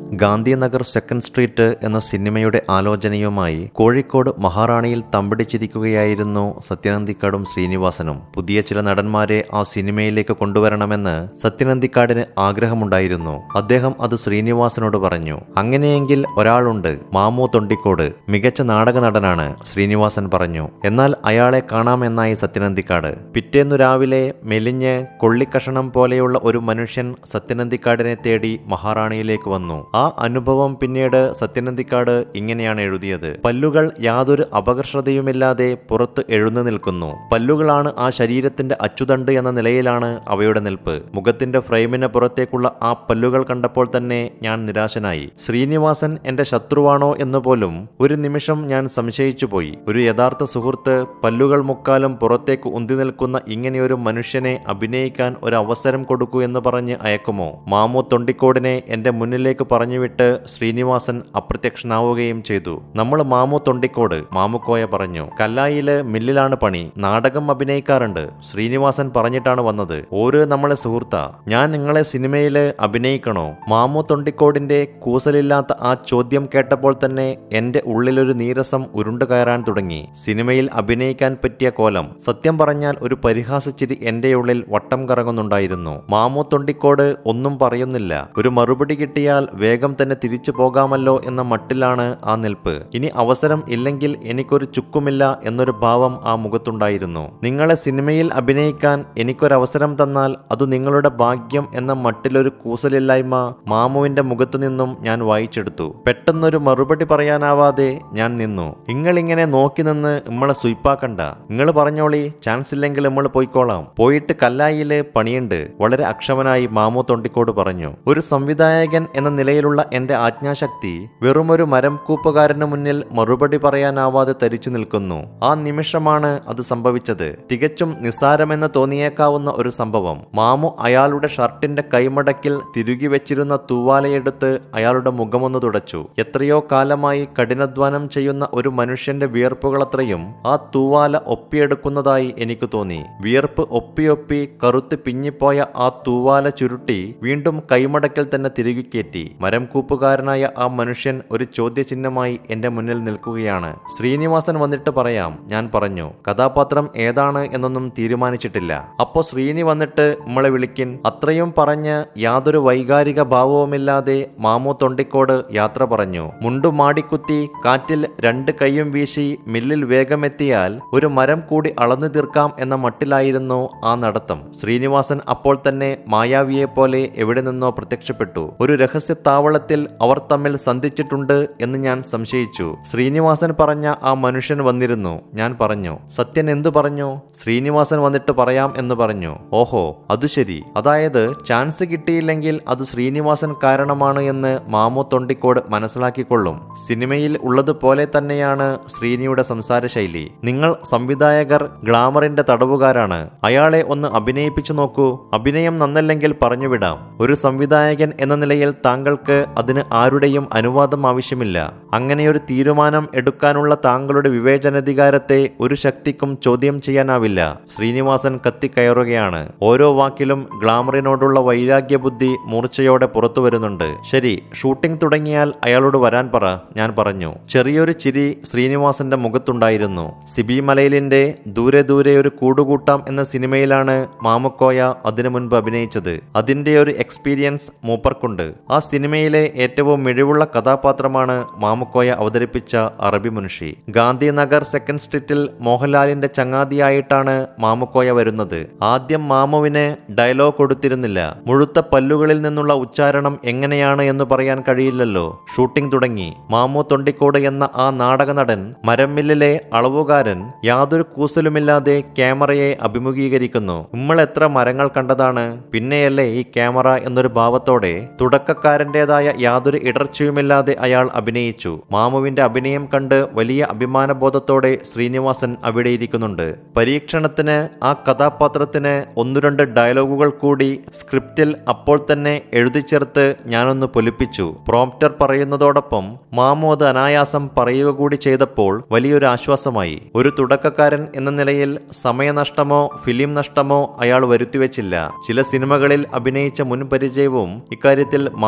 Gandhinagar second street എന്ന സിനിമയുടെ ആലോചനയുമായി കോഴിക്കോട് മഹാറാണിയിൽ തമ്പടിച്ചിരിക്കുകയായിരുന്നു സത്യനന്തിക്കാടും ശ്രീനിവാസനും. പുതിയ ചില നടന്മാരെ ആ സിനിമയിലേക്ക് കൊണ്ടുവരണമെന്ന് സത്യനന്തിക്കാടിന് ആഗ്രഹമുണ്ടായിരുന്നു. അദ്ദേഹം അത് ശ്രീനിവാസനോട് പറഞ്ഞു. അങ്ങനെയെങ്കിൽ ഒരാളുണ്ട്, മാമു തൊണ്ടിക്കോട്. മികച്ച നാടക നടനാണ്, ശ്രീനിവാസൻ പറഞ്ഞു. എന്നാൽ അയാളെ കാണാമെന്നായി സത്യനന്തിക്കാട്. പിറ്റേന്നു രാവിലെ മെലിഞ്ഞ് കൊള്ളിക്കഷണം പോലെയുള്ള ഒരു മനുഷ്യൻ സത്യനന്തിക്കാടിനെ തേടി മഹാറാണിയിലേക്ക് വന്നു. ആ അനുഭവം പിന്നീട് സത്യനന്തിക്കാട് ഇങ്ങനെയാണ് എഴുതിയത്. പല്ലുകൾ യാതൊരു അപകർഷതയുമില്ലാതെ പുറത്ത് എഴുന്നു നിൽക്കുന്നു. പല്ലുകളാണ് ആ ശരീരത്തിന്റെ അച്ചുതണ്ട് എന്ന നിലയിലാണ് അവയുടെ നിൽപ്പ്. മുഖത്തിന്റെ ഫ്രെയിമിന് പുറത്തേക്കുള്ള ആ പല്ലുകൾ കണ്ടപ്പോൾ തന്നെ ഞാൻ നിരാശനായി. ശ്രീനിവാസൻ എന്റെ ശത്രുവാണോ എന്നുപോലും ഒരു നിമിഷം ഞാൻ സംശയിച്ചുപോയി. ഒരു യഥാർത്ഥ സുഹൃത്ത് പല്ലുകൾ മുക്കാലും പുറത്തേക്ക് ഉന്തി നിൽക്കുന്ന ഇങ്ങനെയൊരു മനുഷ്യനെ അഭിനയിക്കാൻ ഒരു അവസരം കൊടുക്കൂ എന്ന് പറഞ്ഞ് അയക്കുമോ? മാമു തൊണ്ടിക്കോടിനെ എന്റെ മുന്നിലേക്ക് പറഞ്ഞുവിട്ട് ശ്രീനിവാസൻ അപ്രത്യക്ഷനാവുകയും ചെയ്തു. നമ്മൾ മാമു തൊണ്ടിക്കോട്, മാമുക്കോയ പറഞ്ഞു. കല്ലായില് മില്ലിലാണ് പണി, നാടകം അഭിനയിക്കാറുണ്ട്. ശ്രീനിവാസൻ പറഞ്ഞിട്ടാണ് വന്നത്. ഓരോ നമ്മളെ സുഹൃത്താ. ഞാൻ നിങ്ങളെ സിനിമയില് അഭിനയിക്കണോ? മാമു തൊണ്ടിക്കോടിന്റെ കൂസലില്ലാത്ത ആ ചോദ്യം കേട്ടപ്പോൾ തന്നെ എന്റെ ഉള്ളിലൊരു നീരസം ഉരുണ്ടു കയറാൻ തുടങ്ങി. സിനിമയിൽ അഭിനയിക്കാൻ പറ്റിയ കോലം. സത്യം പറഞ്ഞാൽ ഒരു പരിഹാസച്ചിരി എന്റെ ഉള്ളിൽ വട്ടം കറങ്ങുന്നുണ്ടായിരുന്നു. മാമു തൊണ്ടിക്കോട് ഒന്നും പറയുന്നില്ല. ഒരു മറുപടി കിട്ടിയാൽ വേഗം തന്നെ തിരിച്ചു പോകാമല്ലോ എന്ന മട്ടിലാണ് ആ നിൽപ്പ്. ഇനി അവസരം ഇല്ലെങ്കിൽ എനിക്കൊരു ചുക്കുമില്ല എന്നൊരു ഭാവം ആ മുഖത്തുണ്ടായിരുന്നു. നിങ്ങളെ സിനിമയിൽ അഭിനയിക്കാൻ എനിക്കൊരവസരം തന്നാൽ അത് നിങ്ങളുടെ ഭാഗ്യം എന്ന മട്ടിലൊരു കൂസലില്ലായ്മ മാമുവിന്റെ മുഖത്തു നിന്നും ഞാൻ വായിച്ചെടുത്തു. പെട്ടെന്നൊരു മറുപടി പറയാനാവാതെ ഞാൻ നിന്നു. ഇങ്ങളിങ്ങനെ നോക്കി നിന്ന് നമ്മളെ സുയിപ്പാക്കണ്ട. നിങ്ങൾ പറഞ്ഞോളി, ചാൻസ് ഇല്ലെങ്കിൽ നമ്മൾ പോയിക്കോളാം. പോയിട്ട് കല്ലായില് പണിയുണ്ട്, വളരെ അക്ഷമനായി മാമു തൊണ്ടിക്കോട് പറഞ്ഞു. ഒരു സംവിധായകൻ എന്ന നിലയിലുള്ള എന്റെ ആജ്ഞാശക്തി വെറുമൊരു മരം കൂപ്പുകാരന് മുന്നിൽ മറുപടി പറയാനാവാതെ തരിച്ചു നിൽക്കുന്നു. ആ നിമിഷമാണ് അത് സംഭവിച്ചത്. തികച്ചും നിസ്സാരമെന്ന് തോന്നിയേക്കാവുന്ന ഒരു സംഭവം. മാമു അയാളുടെ ഷർട്ടിന്റെ കൈമടക്കിൽ തിരുകി വെച്ചിരുന്ന തൂവാലയെടുത്ത് അയാളുടെ മുഖമൊന്ന് തുടച്ചു. എത്രയോ കാലമായി കഠിനാധ്വാനം ചെയ്യുന്ന ഒരു മനുഷ്യന്റെ വിയർപ്പുകളത്രയും ആ തൂവാല ഒപ്പിയെടുക്കുന്നതായി എനിക്ക് തോന്നി. വിയർപ്പ് ഒപ്പിയൊപ്പി കറുത്ത് പിഞ്ഞിപ്പോയ ആ തൂവാല ചുരുട്ടി വീണ്ടും കൈമടക്കിൽ തന്നെ തിരികെ കയറ്റി. മരം കൂപ്പുകാരനായ ആ മനുഷ്യൻ ഒരു ചോദ്യചിഹ്നമായി എന്റെ മുന്നിൽ നിൽക്കുകയാണ്. ശ്രീനിവാസൻ വന്നിട്ട് പറയാം, ഞാൻ പറഞ്ഞു. കഥാപാത്രം ഏതാണ് എന്നൊന്നും തീരുമാനിച്ചിട്ടില്ല. അപ്പോ ശ്രീനി വന്നിട്ട് നമ്മളെ വിളിക്കിൻ. അത്രയും പറഞ്ഞ് യാതൊരു വൈകാരിക ഭാവവുമില്ലാതെ മാമു തൊണ്ടിക്കോട് യാത്ര പറഞ്ഞു. മുണ്ടു മാടിക്കുത്തി കാറ്റിൽ രണ്ട് കൈയും വീശി മില്ലിൽ വേഗമെത്തിയാൽ ഒരു മരം കൂടി അളന്നു തീർക്കാം എന്ന മട്ടിലായിരുന്നു ആ നടത്തം. ശ്രീനിവാസൻ അപ്പോൾ തന്നെ മായാവിയെ പോലെ എവിടെ നിന്നോ പ്രത്യക്ഷപ്പെട്ടു. ഒരു രഹസ്യ താവളത്തിൽ അവർ തമ്മിൽ സന്ധിച്ചിട്ടുണ്ട് എന്ന് ഞാൻ സംശയിച്ചു. ശ്രീനിവാസൻ പറഞ്ഞ ആ മനുഷ്യൻ വന്നിരുന്നു. ഞാൻ പറഞ്ഞു, സത്യൻ എന്തു പറഞ്ഞു? ശ്രീനിവാസൻ വന്നിട്ട് പറയാം എന്ന് പറഞ്ഞു. ഓഹോ, അതു ശരി. അതായത് ചാൻസ് കിട്ടിയില്ലെങ്കിൽ അത് ശ്രീനിവാസൻ കാരണമാണ് എന്ന് മാമു തൊണ്ടിക്കോട് മനസ്സിലാക്കിക്കൊള്ളും. സിനിമയിൽ ഉള്ളതുപോലെ തന്നെയാണ് ശ്രീനിയുടെ സംസാര ശൈലി. നിങ്ങൾ സംവിധായകർ ഗ്ലാമറിന്റെ തടവുകാരാണ്. അയാളെ ഒന്ന് അഭിനയിപ്പിച്ചു നോക്കൂ. അഭിനയം നന്നല്ലെങ്കിൽ പറഞ്ഞുവിടാം. ഒരു സംവിധായകൻ എന്ന നിലയിൽ താങ്കൾക്ക് അതിന് ആരുടെയും അനുവാദം ആവശ്യമില്ല. അങ്ങനെയൊരു തീരുമാനം എടുക്കാനുള്ള താങ്കളുടെ വിവേചനാധികാരത്തെ ഒരു ശക്തിക്കും ചോദ്യം ചെയ്യാനാവില്ല. ശ്രീനിവാസൻ കത്തിക്കയറുകയാണ്. ഓരോ വാക്കിലും ഗ്ലാമറിനോടുള്ള വൈരാഗ്യബുദ്ധി മൂർച്ചയോടെ പുറത്തു വരുന്നുണ്ട്. ശരി, ഷൂട്ടിംഗ് തുടങ്ങിയാൽ അയാളോട് വരാൻ പറ, ഞാൻ പറഞ്ഞു. ചെറിയൊരു ചിരി ശ്രീനിവാസന്റെ മുഖത്തുണ്ടായിരുന്നു. സിബി മലയിലിന്റെ ദൂരെ ദൂരെ ഒരു കൂടുകൂട്ടാം എന്ന സിനിമയിലാണ് മാമുക്കോയ അതിനു മുൻപ് അഭിനയിച്ചത്. അതിന്റെ ഒരു എക്സ്പീരിയൻസ് മൂപ്പർക്കുണ്ട്. ആ സിനിമയിലെ ഏറ്റവും മിഴിവുള്ള കഥാപാത്രമാണ് മാമുക്കോയ അവതരിപ്പിച്ച അറബി മുൻഷി. ഗാന്ധിനഗർ സെക്കൻഡ് സ്ട്രീറ്റിൽ മോഹൻലാലിന്റെ ചങ്ങാതിയായിട്ടാണ് മാമുക്കോയ വരുന്നത്. ആദ്യം മാമുവിന് ഡയലോഗ് കൊടുത്തിരുന്നില്ല. മുഴുത്ത പല്ലുകളിൽ നിന്നുള്ള ഉച്ചാരണം എങ്ങനെയാണ് എന്ന് പറയാൻ കഴിയില്ലല്ലോ. ഷൂട്ടിംഗ് തുടങ്ങി. മാമു തൊണ്ടിക്കോട് എന്ന ആ നാടക നടൻ, മരമില്ലിലെ അളവുകാരൻ, യാതൊരു കൂസലുമില്ലാതെ ക്യാമറയെ അഭിമുഖീകരിക്കുന്നു. നമ്മൾ എത്ര മരങ്ങൾ കണ്ടതാണ്, പിന്നെയല്ലേ ഈ ക്യാമറ എന്നൊരു ഭാവത്തോടെ തുടക്കക്കാരൻ്റെതായ യാതൊരു ഇടർച്ചയുമില്ലാതെ അയാൾ അഭിനയിച്ചു. മാമുവിന്റെ അഭിനയം കണ്ട് വലിയ അഭിമാനബോധത്തോടെ ശ്രീനിവാസൻ അവിടെ ഇരിക്കുന്നുണ്ട്. പരീക്ഷണത്തിന് ആ കഥാപാത്രത്തിന് ഒന്നു രണ്ട് ഡയലോഗുകൾ കൂടി സ്ക്രിപ്റ്റിൽ അപ്പോൾ തന്നെ എഴുതി ചേർത്ത് ഞാനൊന്ന് പൊലിപ്പിച്ചു. പ്രോംപ്റ്റർ പറയുന്നതോടൊപ്പം മാമു അത് അനായാസം പറയുക കൂടി ചെയ്തപ്പോൾ വലിയൊരു ആശ്വാസമായി. ഒരു തുടക്കക്കാരൻ എന്ന നിലയിൽ സമയനഷ്ടമോ ഫിലിം നഷ്ടമോ അയാൾ വരുത്തിവെച്ചില്ല. ചില സിനിമകളിൽ അഭിനയിച്ച മുൻപരിചയവും ഇക്കാര്യത്തിൽ മാമുവിന്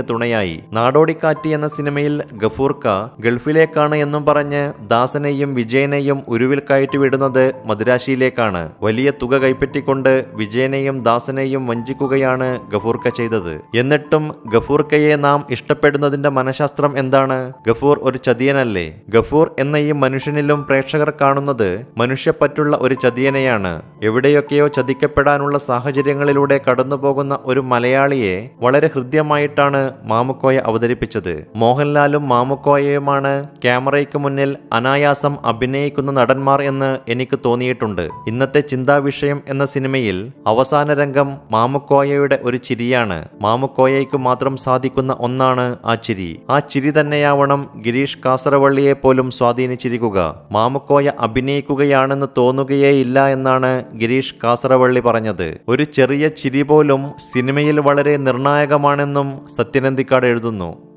തുണയായി. നാടോടിക്കാറ്റ് എന്ന സിനിമയിൽ ഗഫൂർക്ക ഗൾഫിലേക്കാണ് എന്നും പറഞ്ഞ് ദാസനെയും വിജയനെയും ഉരുവിൽ കയറ്റിവിടുന്നത് മദിരാശിയിലേക്കാണ്. വലിയ തുക കൈപ്പറ്റിക്കൊണ്ട് വിജയനെയും ദാസനെയും വഞ്ചിക്കുകയാണ് ഗഫൂർക്ക ചെയ്തത്. എന്നിട്ടും ഗഫൂർക്കയെ നാം ഇഷ്ടപ്പെടുന്നതിന്റെ മനഃശാസ്ത്രം എന്താണ്? ഗഫൂർ ഒരു ചതിയനല്ലേ? ഗഫൂർ എന്ന ഈ മനുഷ്യനിലും പ്രേക്ഷകർ കാണുന്നത് മനുഷ്യപ്പറ്റുള്ള ഒരു ചതിയനെയാണ്. എവിടെയൊക്കെയോ ചതിക്കപ്പെടാനുള്ള സാഹചര്യങ്ങളിലൂടെ കടന്നുപോകുന്ന ഒരു മലയാളിയെ വളരെ ഹൃദ്യമായിട്ടാണ് മാമുക്കോയ അവതരിപ്പിച്ചത്. മോഹൻലാലും മാമുക്കോയയുമാണ് ക്യാമറയ്ക്ക് മുന്നിൽ അനായാസം അഭിനയിക്കുന്ന നടന്മാർ എന്ന് എനിക്ക് തോന്നിയിട്ടുണ്ട്. ഇന്നത്തെ ചിന്താവിഷയം എന്ന സിനിമയിൽ അവസാന രംഗം മാമുക്കോയയുടെ ഒരു ചിരിയാണ്. മാമുക്കോയയ്ക്ക് മാത്രം സാധിക്കുന്ന ഒന്നാണ് ആ ചിരി. ആ ചിരി തന്നെയാവണം ഗിരീഷ് കാസറവള്ളിയെ പോലും സ്വാധീനിച്ചിരിക്കുക. മാമുക്കോയ അഭിനയിക്കുകയാണെന്ന് തോന്നുകയേയില്ല എന്നാണ് ഗിരീഷ് കാസറവള്ളി പറഞ്ഞത്. ഒരു ചെറിയ ചിരി പോലും സിനിമയിൽ വളരെ നിർണായകമാണെന്നും സത്യനന്ദിക്കാട് എഴുതുന്നു.